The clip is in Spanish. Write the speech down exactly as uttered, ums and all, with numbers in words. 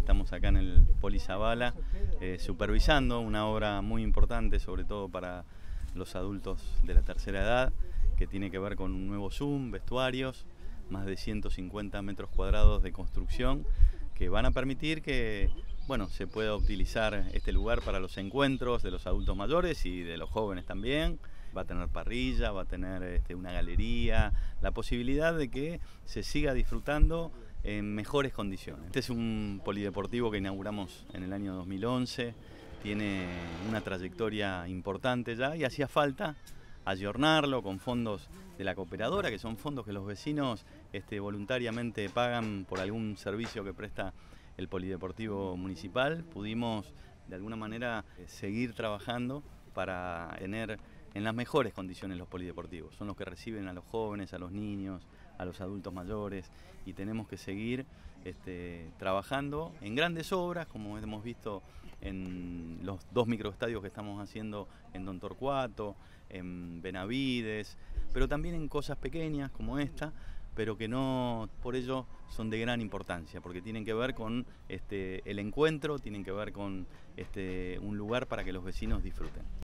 Estamos acá en el Poli Zabala eh, supervisando una obra muy importante, sobre todo para los adultos de la tercera edad, que tiene que ver con un nuevo Zoom, vestuarios, más de ciento cincuenta metros cuadrados de construcción, que van a permitir que bueno, se pueda utilizar este lugar para los encuentros de los adultos mayores y de los jóvenes también. Va a tener parrilla, va a tener este, una galería, la posibilidad de que se siga disfrutando en mejores condiciones. Este es un polideportivo que inauguramos en el año dos mil once, tiene una trayectoria importante ya y hacía falta ayornarlo con fondos de la cooperadora, que son fondos que los vecinos este, voluntariamente pagan por algún servicio que presta el polideportivo municipal. Pudimos de alguna manera seguir trabajando para tener en las mejores condiciones los polideportivos. Son los que reciben a los jóvenes, a los niños, a los adultos mayores, y tenemos que seguir este, trabajando en grandes obras, como hemos visto en los dos microestadios que estamos haciendo en Don Torcuato, en Benavides, pero también en cosas pequeñas como esta, pero que no por ello son de gran importancia, porque tienen que ver con este, el encuentro, tienen que ver con este, un lugar para que los vecinos disfruten.